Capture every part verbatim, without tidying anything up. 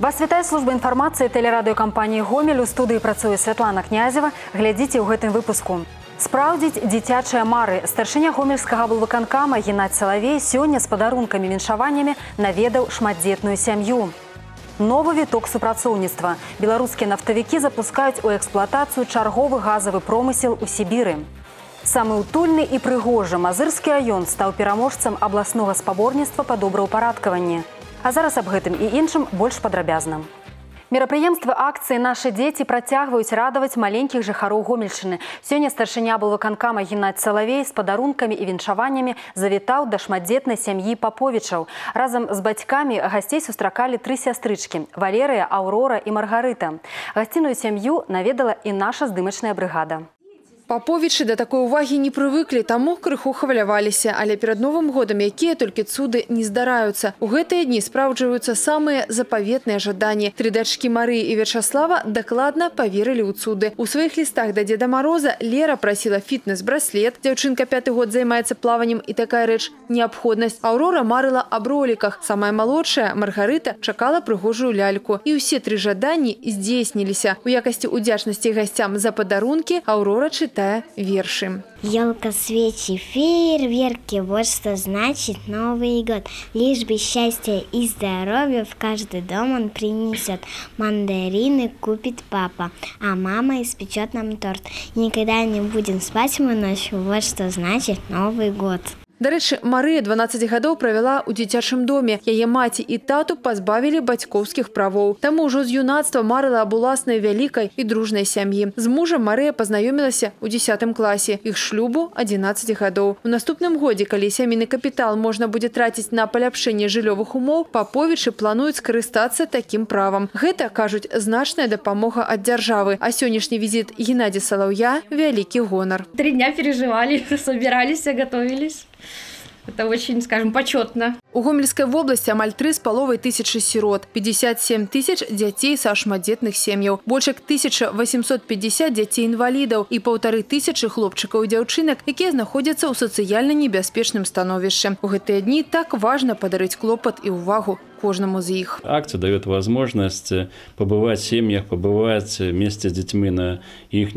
Вас вітае служба інфармацыі тэлерадыёкампаніі «Гомель». У студыі працуе Святлана Князева. Глядзіце ў гэтым выпуску. Спраўдзіць дзіцячыя мары. Старшыня гомельскага аблвыканкама Геннадзь Салавей сёння з падарункамі-віншаваннямі наведаў шматдзетную сям'ю. Новы віток супрацоўніцтва. Беларускія нафтавікі запускаюць у эксплуатацыю чарговы газавы промысел у Сібіры. Самы утульны і прыгожы Мазырскі раён стаў пераможцам абласнога спаборніцтва па добраўпарадкаванні. А зараз аб гэтым і іншым больш падрабязна. Мерапрыемствы акцыі «Нашы дзеці» працягваюць радаваць маленькіх жыхароў Гомельшчыны. Сёння старшыня аблвыканкама Геннадзь Салавей з падарункамі і віншаваннямі завітаў да шматдзетнай сям'і Паповічаў. Разам з бацькамі гасцей сустракалі тры сястрычкі – Валерыя, Аўрора і Маргарыта. Гасціную сям'ю наведала і наша здымачная брыгада. Паповічы да такой увагі не прывыклі, таму крыху хваляваліся, але перад Новым годам якія толькі цуды не здараюцца. У гэтыя дні спраўджваюцца самыя запаветныя жаданні. Тры дачкі Марыі і Вячаслава дакладна паверылі ў цуды. У сваіх лістах да Дзеда Мароза Лера прасіла фітнес-браслет, дзяўчынка пяты год займаецца плаваннем і такая рэч неабходнасць. Аўрора марыла аб роліках. Самая малодшая, Маргарыта, чакала прыгожую ляльку. І ўсе тры жаданні здзейсніліся. У якасці удзячнасці гасцям за падарункі Аўрора чытае верши. Елка, свечи, фейерверки, вот что значит Новый год. Лишь бы счастья и здоровья в каждый дом он принесет. Мандарины купит папа, а мама испечет нам торт. Никогда не будем спать мы ночью, вот что значит Новый год. Дарэчы, Марыя дванаццаць гадоў правяла ў дзіцячым доме. Яе маці і тату пазбавілі бацькоўскіх правоў. Таму ўжо з юнацтва марыла аб уласнай вялікай і дружнай сям'і. З мужам Марыя пазнаёмілася ў дзесятым класе. Іх шлюбу адзінаццаць гадоў. У наступным годзе, калі сямейны капітал можна будзе траціць на паляпшэнне жыллёвых умоў, Паповічы плануюць скарыстацца такім правам. Гэта, кажуць, значная дапамога ад дзяржавы. А сённяшні візіт Геннадзя Салаўя – вялікі гонар. Три дня переживали, собирались, готовились. Это очень, скажем, почетно. У Гомельской области амаль три с половой тысячи сирот, пятьдесят семь тысяч детей со шматдетных сем'яў, больше тысяча восемьсот пятьдесят детей-инвалидов и полторы тысячи хлопчиков и девчонок, которые находятся у социально небяспечным становішчы. У гэтыя дни так важно подарить клопот и увагу каждому из них. Акция дает возможность побывать в семьях, побывать вместе с детьми на их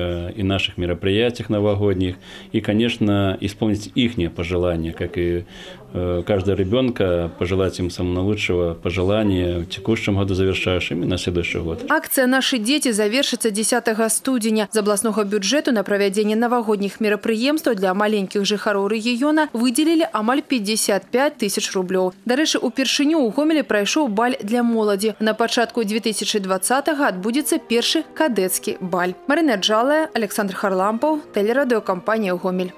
и наших мероприятиях новогодних и, конечно, исполнить их пожелания, как и каждого ребенка, пожелать им самого лучшего пожелания в текущем году завершающим и на следующий год. Акция «Наши дети» завершится десятого студзеня. З абласнога бюджету на проведение новогодних мероприемств для маленьких жыхароў региона выделили амаль пятьдесят пять тысяч рублёў. Дарэчы, упершыню у Гомелі прайшоў баль для моладзі. На пачатку две тысячи двадцатого адбудзецца першы кадэцкі баль. Марина Джалая, Александр Харлампов, тэлерадыёкампанія «Гомель».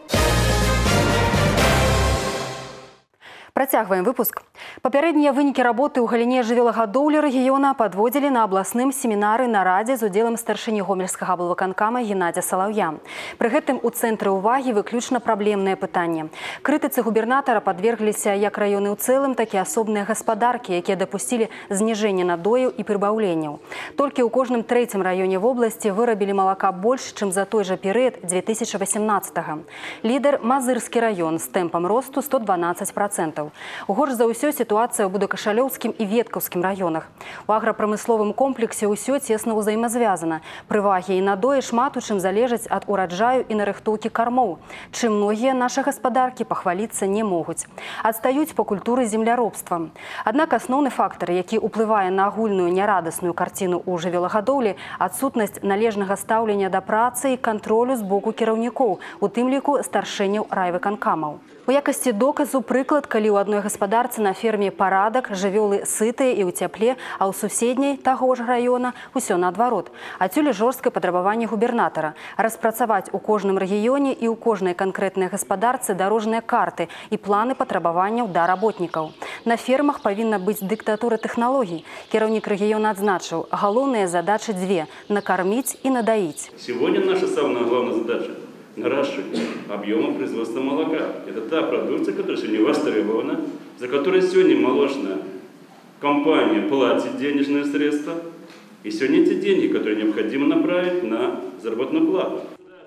Працягваем выпуск. Папярэднія вынікі работы ў галіне жывёлагадоўлі рэгіёна падводзілі на абласным семінары нарадзе з удзелам старшыні гомельскага аблвыканкама Геннадзя Салаўя. Пры гэтым у цэнтры ўвагі выключна праблемныя пытанні. Крытыцы губернатара падвергліся як раёны ў цэлым, так і асобныя гаспадаркі, якія дапусцілі зніжэнне надояў і прыбаўленняў. Толькі ў кожным трэцім раёне вобласці вырабілі малака больш, чым за той жа перыяд две тысячи восемнадцатого. Лідар Мазырскі раён з тэмпам росту сто дванаццаць процентаў. Горш за ўсё сітуацыя ў Будакашалёўскім і Веткаўскім раёнах. У аграпрамысловым комплексе ўсё цесна ўзаемазвязана. Прывагі і надоі шмат у чым залежаць ад ураджаю і нарыхтоўкі кармоў, чым многія нашы гаспадаркі пахваліцца не могуць. Адстаюць па культуры земляробства. Аднак асноўны фактар, які ўплывае на агульную нярадасную карціну ў жывёлагадоўлі, адсутнасць належнага стаўлення да працы і кантролю з боку кіраўнікоў, у тым ліку старшыняў райвыканкамаў. У якасці доказу прыклад, калі ў адной гаспадарцы на ферме парадак, жывёлы сытыя і ў цяпле, а ў суседняй таго ж раёна ўсё наадварот. Адсюль жорсткае патрабаванне губернатара распрацаваць у кожным рэгіёне і ў кожнай канкрэтнай гаспадарцы дарожныя карты і планы патрабаванняў да работнікаў. На фермах павінна быць дыктатура тэхналогій. Кіраўнік рэгіёна адзначыў, галоўныя задачы дзве – накарміць і надаіць. Сегодня наша самая главная задача – наращивать объемы производства молока. Это та продукция, которая сегодня востребована, за которую сегодня молочная компания платит денежные средства. И сегодня эти деньги, которые необходимо направить на заработную плату.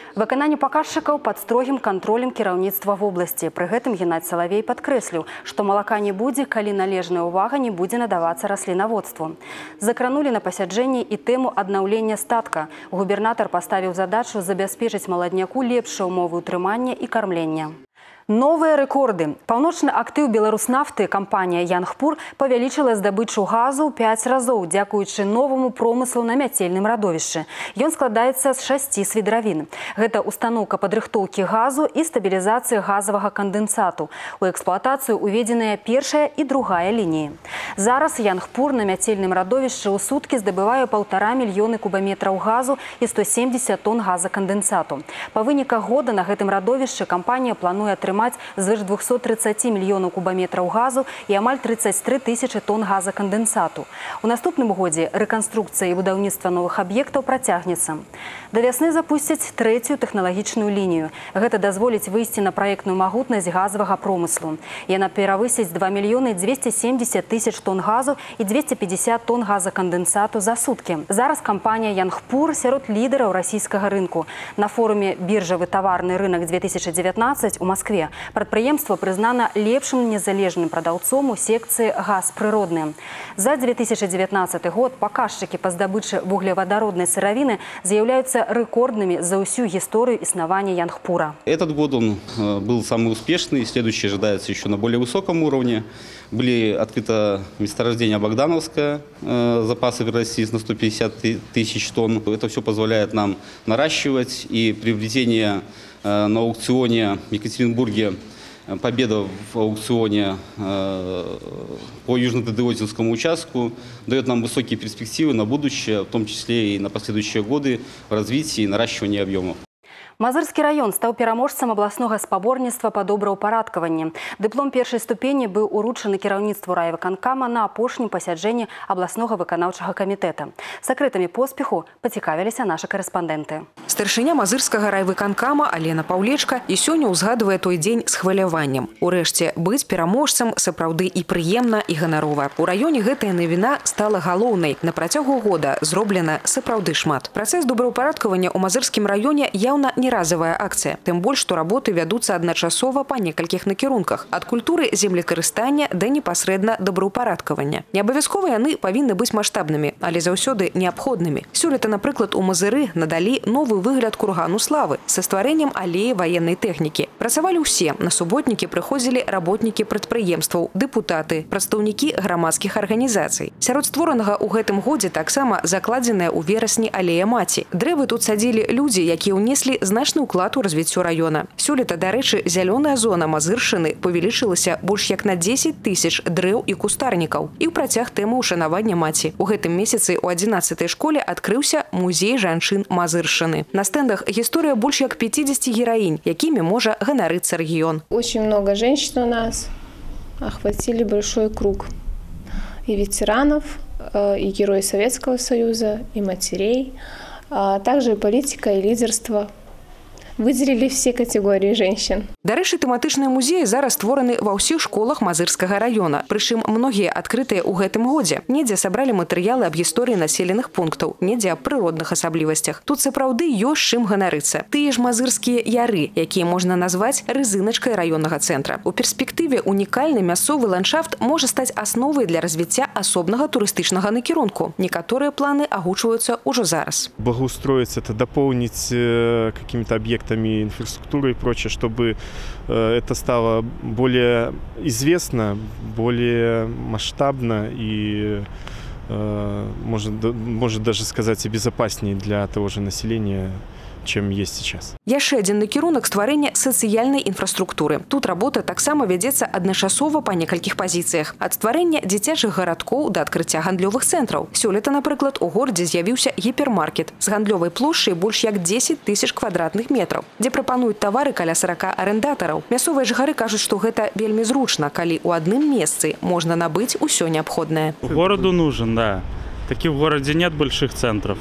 Выкананне паказчыкаў пад строгім кантролем кіраўніцтва вобласці. Пры гэтым Геннадзь Салавей падкрэсліў, што малака не будзе, калі належная ўвага не будзе надавацца раслінаводству. Закранулі на пасяджэнні і тэму аднаўлення статка. Губернатар паставіў задачу забяспечыць маладняку лепшыя ўмовы ўтрымання і кармлення. Новыя рэкорды. Паўночны актыў Беларуснафты кампанія Янгпур павялічыла здабычу газу ў пяць разоў, дзякуючы новаму промыслу на мяцельным радовішчы. Ён складаецца з шасці свідравін. Гэта устаноўка падрыхтоўкі газу і стабілізацыі газавага кандэнсату. У эксплуатацыю уведзеная першая і другая лініі. Зараз Янгпур на мяцельным радовішчы ў суткі здабывае паўтара мільёны кубаметраў газу і сто семдзесят тонн газакандэнсату. Па выніках года на гэтым радовішчы кампанія плануе атрымаць звыш двухсот тридцати мільёнаў кубаметраў газу і амаль тридцать три тысячы тонн газакандэнсату. У наступным годзе рэканструкцыя і будаўніцтва новых аб'ектаў працягнецца. Да вясны запусцяць трэцюю тэхналагічную лінію. Гэта дазволіць выйсці на праектную магутнасць газавага промыслу. Яна перавысіць два мільёны дзвесце семдзесят тысяч тонн газу і двести пятьдесят тонн газакандэнсату за суткі. Зараз кампанія Янгпур сярод лідараў расійскага рынку. На форуме «Біржавы таварны рынок две тысячи девятнадцать» у Москве прадпрыемства прызнана лепшым незалежным прадаўцом у секцыі «Газ прыродны». За две тысячи девятнадцатый год паказчыкі па здабычы вуглеводороднай сыравіны з'яўляюцца рекордными за всю историю основания Янгпура. Этот год он был самый успешный, следующий ожидается еще на более высоком уровне. Были открыто месторождение Богдановское, запасы в России на сто пятьдесят тысяч тонн. Это все позволяет нам наращивать, и приобретение на аукционе в Екатеринбурге, победа в аукционе по Южно-Тадеотинскому участку дает нам высокие перспективы на будущее, в том числе и на последующие годы в развитии и наращивании объемов. Мазырскі раён стаў пераможцам абласнога спаборніцтва па добраўпарадкаванні. Дыплом першай ступені быў уручаны кіраўніцтву райвыканкама на апошнім пасяджэнні абласнога выканаўчага камітэта. Сакрэтамі поспеху пацікавіліся нашы карэспандэнты. Старшыня мазырскага райвыканкама Алена Паўлечка і сёння ўзгадвае той дзень з хваляваннем. Урэшце, быць пераможцам сапраўды і прыемна, і ганарова. У раёне гэтая навіна стала галоўнай. На працягу года зроблена сапраўды шмат. Працэс добраўпарадкавання ў мазырскім раёне яўна не разовая акция. Тем больше, что работы ведутся одночасово по нескольких накірунках. От культуры землекарыстання до непосредно добраўпарадкавання. Не абавязкова яны павінны быць маштабнымі, але заўсёды неабходнымі. Сёлета, напрыклад, у Мазыры надалі новы выгляд кургану славы со стварэннем алеі военной тэхнікі. Працавалі ўсе. На суботнікі прыходзілі работнікі прадпрыемстваў, дэпутаты, прадстаўнікі грамадскіх арганізацый. Сярод створанага ў гэтым годзе таксама закладзеная ў верасні алея маці. Дрэвы тут садзілі людзі, якія ўнеслі значны ўклад у развіццё раёна. Сёлета, дарэчы, зялёная зона Мазыршчыны павялічылася больш як на дзесяць тысяч дрэў і кустарнікаў. І ў працяг тэмы ўшанавання маці. У гэтым месяцы ў адзінаццатай школе адкрыўся музей жанчын Мазыршчыны. На стендах гісторыя больш як пятидесяти героинь, якімі можа ганарыцца рэгіён. Очень много женщин у нас, охватили большой круг. И ветеранов, и герои Советского Союза, и матерей, а также политика и лидерство. Выделили все категории женщин. Дарэчы, тэматычныя музеі зараз створаны ва ўсіх школах Мазырскага раёна. Прычым многія адкрытыя ў гэтым годзе. Недзе сабралі матэрыялы аб гісторыі населеных пунктаў, недзе аб прыродных асаблівасцях. Тут сапраўды ёсць чым ганарыцца. Тыя ж мазырскія яры, якія можна назваць рызыначкай раённага цэнтра. У перспектыве унікальны мясцовы ландшафт можа стаць асновай для развіцця асобнага турыстычнага накірунку. Некаторыя планы агучваюцца ўжо зараз. Благоустроить это, дополнить какими-то объектами инфраструктуры и прочее, чтобы это стало более известно, более масштабно и, может, может даже сказать, и безопаснее для того же населения, чем есть сейчас. Яшчэ адзін накірунак стварэння сацыяльнай інфраструктуры. Тут работа таксама вядзецца адначасова па некалькіх пазіцыях. Ад стварэння дзіцячых гарадкоў да адкрыцця гандлёвых цэнтраў. Сёлета, напрыклад, у горадзе з'явіўся гіпермаркет з гандлёвай плошчай больш як дзесяць тысяч квадратных метраў, дзе прапануюць тавары каля сорока арендатараў. Мясцовыя жыхары кажуць, што гэта вельмі зручна, калі ў адным месцы можна набыць усё неабходнае. Городу нужен, да. Таки в городе нет больших центров.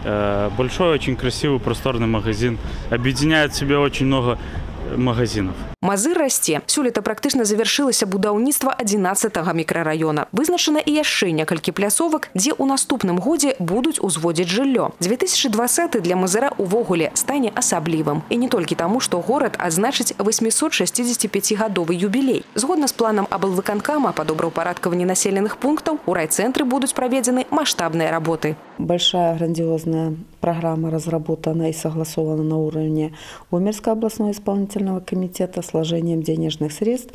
Большой, очень красивый, просторный магазин. Объединяет в себе очень много магазинов. Мазыр расце. Сёлета практычна завяршылася будаўніцтва адзінаццатага мікрараёна. Вызначана і яшчэ некалькі пляцовак, дзе ў наступным годзе будуць узводзіць жыллё. две тысячи двадцаты для Мазыра увогуле стане асаблівым. І не толькі таму, што горад адзначыць восьмісот шэсцідзесяціпяцігадовы юбілей. Згодна з планам аблвыканкама па добраўпарадкаванні населеных пунктаў у райцэнтры будуць праведзены маштабныя работы. Большая грандиозная программа разработана и согласована на уровне Гомельского областного исполнительного комитета с вложением денежных средств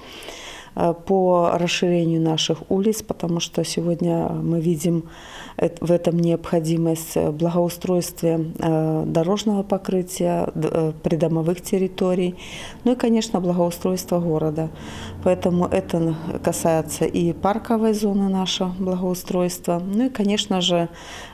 по расширению наших улиц, потому что сегодня мы видим в этом необходимость благоустройства дорожного покрытия, придомовых территорий, ну и, конечно, благоустройства города. Поэтому это касается и парковой зоны нашего благоустройства. Ну и, конечно же,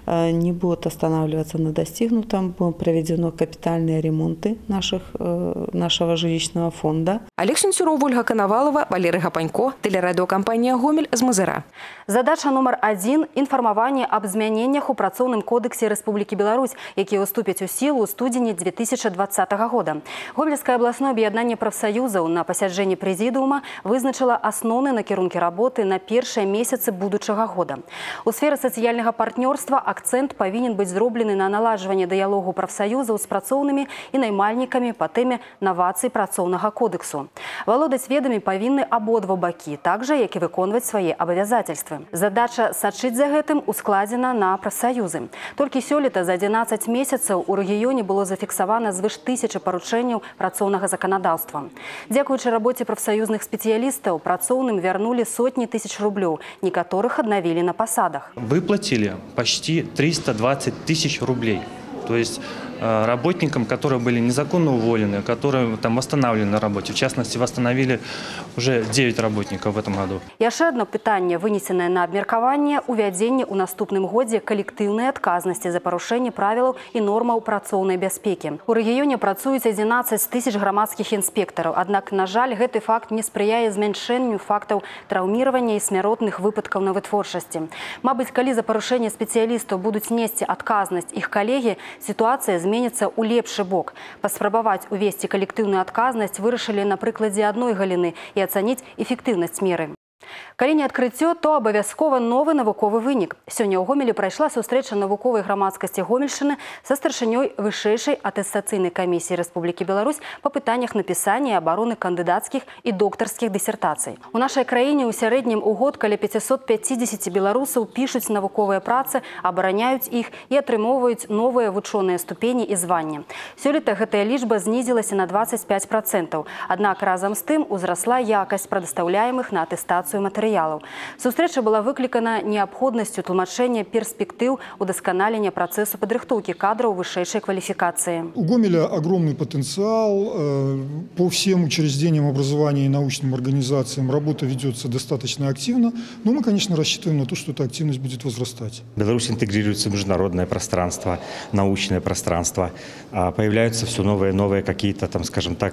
не будут останавливаться на достигнутом. Будут проведены капитальные ремонты наших, нашего жилищного фонда. Олег Сенцюров, Ольга Коновалова, Валерий Гапанько, телерадиокомпания «Гомель» з Мазыра. Задача номер один – информование об изменениях у працоўным кодексе Республики Беларусь, якія уступят у силу у студені две тысячи двадцатого года. Гомельское областное объединение профсоюзов на посяджении президиума вызначила основные накірунки работы на первые месяцы будущего года. У сферы социального партнерства акцент повинен быть зроблены на налаживание диалогу профсоюзов с працоўнымі и наймальниками по теме новаций працоўнага кодексу. Володать ведами повинны ободва баки, так же, як и выконваць свои обязательства. Задача сачыць за гэтым ускладзена на профсоюзы. Толькі сёлета за одиннадцать месяцаў у рэгіёне было зафіксавана звыш тысячи парушэнняў працоўнага заканадаўства. Дзякуючы работе профсоюзных спецыялістаў, працоўным вярнули сотни тысяч рублёў, некаторых аднавілі на посадах. Выплатили почти триста двадцать тысяч рублей. То есть работникам, которые были незаконно уволены, которые там восстанавливали на работе. В частности, восстановили уже девять работников в этом году. Яшчэ одно пытанне, вынесенное на абмеркаванне, увядзенне ў наступным годзе калектыўнай адказнасці за парушэнне правілаў і нормаў працоўнай бяспекі. У рэгіёне працуюць адзінаццаць тысяч грамадскіх інспектараў. Аднак, на жаль, гэты факт не спрыяе змяншэнню фактаў траўміравання і смяротных выпадкаў на вытворчасці. Мабыць, калі за парушэнне спецыялістаў будуць несці адказнасць іх калегі, ситуация зменится у лепшы бок. Паспрабаваць увесці калектыўную адказнасць вырашылі на прыкладзе адной галіны і ацаніць эфектыўнасць меры. Калі не адкрыццё, то абавязкова новы навуковы вынік. Сёння ў Гомелі прайшла сустрэча навуковай грамадскасці Гомельшчыны са старшынёй вышэйшай атэстацыйнай камісіі Рэспублікі Беларусь па пытаннях напісання і абароны кандыдацкіх і доктарскіх дысертацый. У нашай краіне ў сярэднім у год каля пятьсот пятьдесят беларусаў пішуць навуковыя працы, абараняюць іх і атрымоўваюць новыя вучоныя ступені і звання. Сёлета гэтая лічба знізілася на двадцать пять процентов. Аднак разам з тым узрасла якасць прадастаўляемых на атэстацыю матэрыялаў. Сустрэча была выклікана неабходнасцю тлумачэння перспектыў удасканалення працэсу падрыхтоўкі кадраў вышэйшай кваліфікацыі. У Гомеля огромный потенциал. По всем учреждениям образования и научным организациям работа ведется достаточно активно. Но мы, конечно, рассчитываем на то, что эта активность будет возрастать. Беларусь интегрируется в международное пространство, научное пространство. Появляются все новые, новые какие-то, там, скажем так,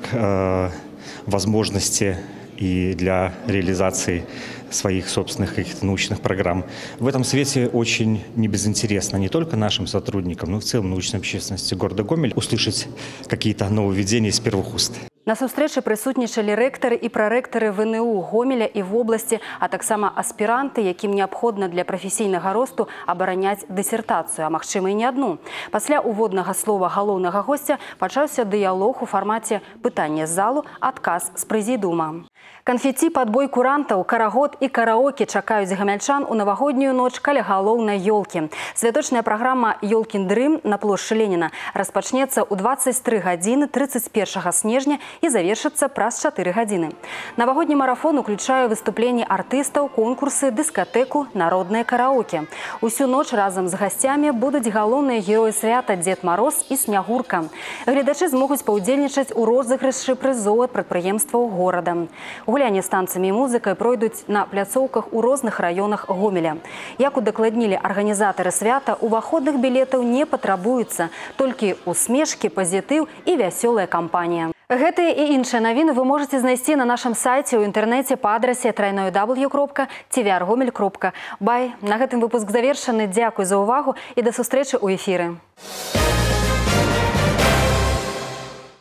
возможности и для реализации своих собственных каких-то научных программ. В этом свете очень небезынтересно не только нашим сотрудникам, но и в целом научной общественности города Гомель услышать какие-то нововведения из первых уст. На сустрэчы прысутнічалі рэктары і прарэктары ВНУ Гомеля і вобласці, а таксама аспіранты, якім неабходна для прафесійнага росту абараняць дысертацыю, а магчыма і не адну. Пасля уводнага слова галоўнага госця пачаўся дыялог у фармаце пытання з залу, адказ з прэзідыума. Канфеці, падбой курантаў, карагод і караоке чакаюць гамяльчан у навагоднюю ноч каля галоўнай ёлкі. Святочная праграма «Ёлкін дрым» на плошчы Леніна распачнецца ў двадцать три гадзіны тридцать первого снежня и завершится праз четыре гадзіны. Навагодні марафон уключае выступленні артыстаў, конкурсы, дыскатэку, народнае караоке. Усю ноч разам з гасцямі будуць галоўныя героі свята Дзед Мароз і Снягурка. Гледачы змогуць паўдзельнічаць у розыгрышы прызоў ад прадпрыемстваў горада. Гулянні з танцамі і музыкай пройдуць на пляцоўках у розных раёнах Гомеля. Як удакладнілі арганізатары свята, уваходных білетаў не патрабуецца, толькі усмешкі, пазітыў і вясёлая кампанія. Гэтыя і іншыя навіны вы можете знайсці на нашым сайце ў інтэрнэце па адрасе трайное дабл ю кропка ці ви ар гомель кропка бай. На гэтым выпуск завершаны. Дзякуй за ўвагу і да сустрэчы ў эфіры.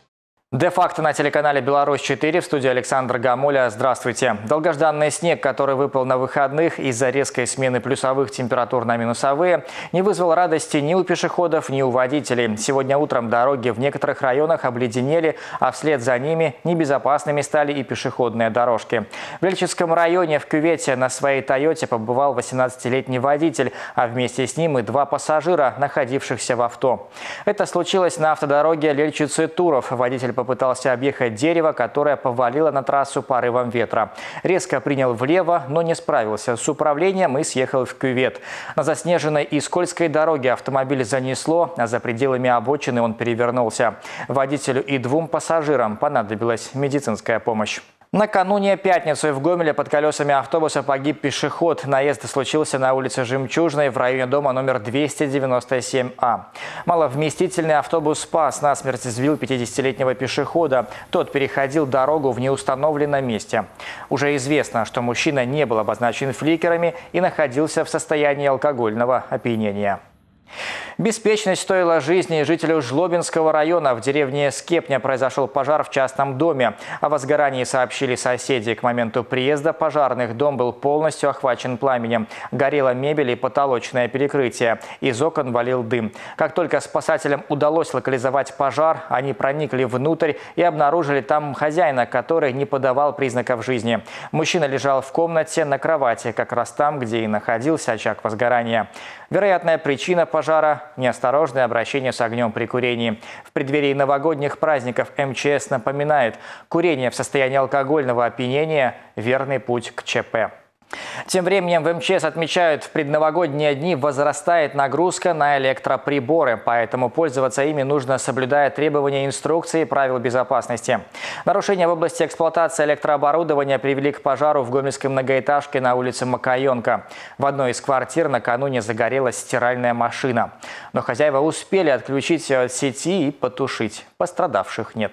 Де-факто на телеканале «Беларусь четыре», в студии Александр Гамоля. Здравствуйте. Долгожданный снег, который выпал на выходных из-за резкой смены плюсовых температур на минусовые, не вызвал радости ни у пешеходов, ни у водителей. Сегодня утром дороги в некоторых районах обледенели, а вслед за ними небезопасными стали и пешеходные дорожки. В Лельчинском районе в кювете на своей «Тойоте» побывал восемнадцатилетний водитель, а вместе с ним и два пассажира, находившихся в авто. Это случилось на автодороге Лельчицы-Туров. Водитель попытался объехать дерево, которое повалило на трассу порывом ветра. Резко принял влево, но не справился с управлением и съехал в кювет. На заснеженной и скользкой дороге автомобиль занесло, а за пределами обочины он перевернулся. Водителю и двум пассажирам понадобилась медицинская помощь. Накануне пятницы в Гомеле под колесами автобуса погиб пешеход. Наезд случился на улице Жемчужной в районе дома номер двести девяносто семь А. Маловместительный автобус «Спас» насмерть сбил пятидесятилетнего пешехода. Тот переходил дорогу в неустановленном месте. Уже известно, что мужчина не был обозначен фликерами и находился в состоянии алкогольного опьянения. Беспечность стоила жизни жителю Жлобинского района. В деревне Скепня произошел пожар в частном доме. О возгорании сообщили соседи. К моменту приезда пожарных дом был полностью охвачен пламенем. Горела мебель и потолочное перекрытие. Из окон валил дым. Как только спасателям удалось локализовать пожар, они проникли внутрь и обнаружили там хозяина, который не подавал признаков жизни. Мужчина лежал в комнате на кровати, как раз там, где и находился очаг возгорания. Вероятная причина пожара – неосторожное обращение с огнем при курении. В преддверии новогодних праздников эм че эс напоминает, курение в состоянии алкогольного опьянения – верный путь к че пэ. Тем временем в эм че эс отмечают, в предновогодние дни возрастает нагрузка на электроприборы, поэтому пользоваться ими нужно, соблюдая требования инструкции и правил безопасности. Нарушения в области эксплуатации электрооборудования привели к пожару в гомельской многоэтажке на улице Макаенко. В одной из квартир накануне загорелась стиральная машина. Но хозяева успели отключить ее от сети и потушить. Пострадавших нет.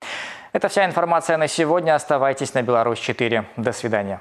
Это вся информация на сегодня. Оставайтесь на «Беларусь четыре». До свидания.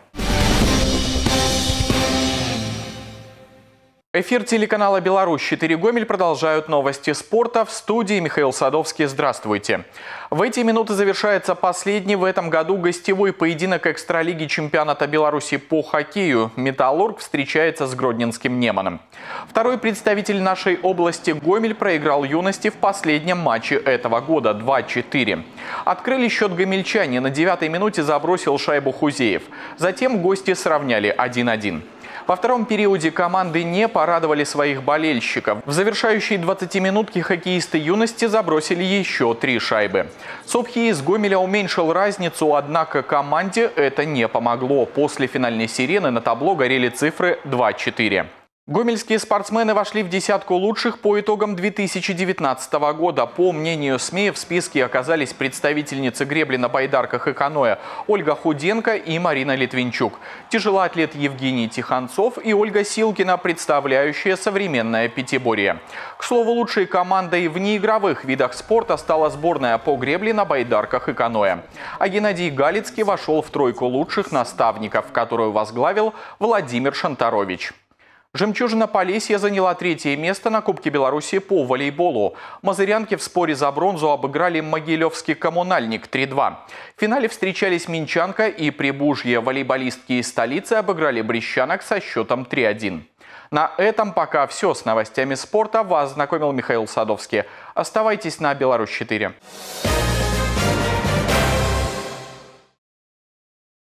Эфир телеканала «Беларусь четыре» Гомель продолжают новости спорта. В студии Михаил Садовский. Здравствуйте. В эти минуты завершается последний в этом году гостевой поединок экстралиги чемпионата Беларуси по хоккею. «Металлург» встречается с гродненским «Неманом». Второй представитель нашей области Гомель проиграл «Юности» в последнем матче этого года два четыре. Открыли счет гомельчане. На девятой минуте забросил шайбу Хузеев. Затем гости сравняли один один. Во втором периоде команды не порадовали своих болельщиков. В завершающей двадцатиминутке хоккеисты «Юности» забросили еще три шайбы. Собхи из Гомеля уменьшил разницу, однако команде это не помогло. После финальной сирены на табло горели цифры два четыре. Гомельские спортсмены вошли в десятку лучших по итогам две тысячи девятнадцатого года. По мнению СМИ, в списке оказались представительницы гребли на байдарках и каноэ Ольга Худенко и Марина Литвинчук, тяжелоатлет Евгений Тихонцов и Ольга Силкина, представляющая современное пятиборье. К слову, лучшей командой в неигровых видах спорта стала сборная по гребле на байдарках и каноэ. А Геннадий Галицкий вошел в тройку лучших наставников, которую возглавил Владимир Шантарович. «Жемчужина Полесья» заняла третье место на Кубке Беларуси по волейболу. Мазырянки в споре за бронзу обыграли Могилевский коммунальник три два. В финале встречались Минчанка и Прибужье. Волейболистки из столицы обыграли брещанок со счетом три один. На этом пока все. С новостями спорта вас знакомил Михаил Садовский. Оставайтесь на «Беларусь четыре».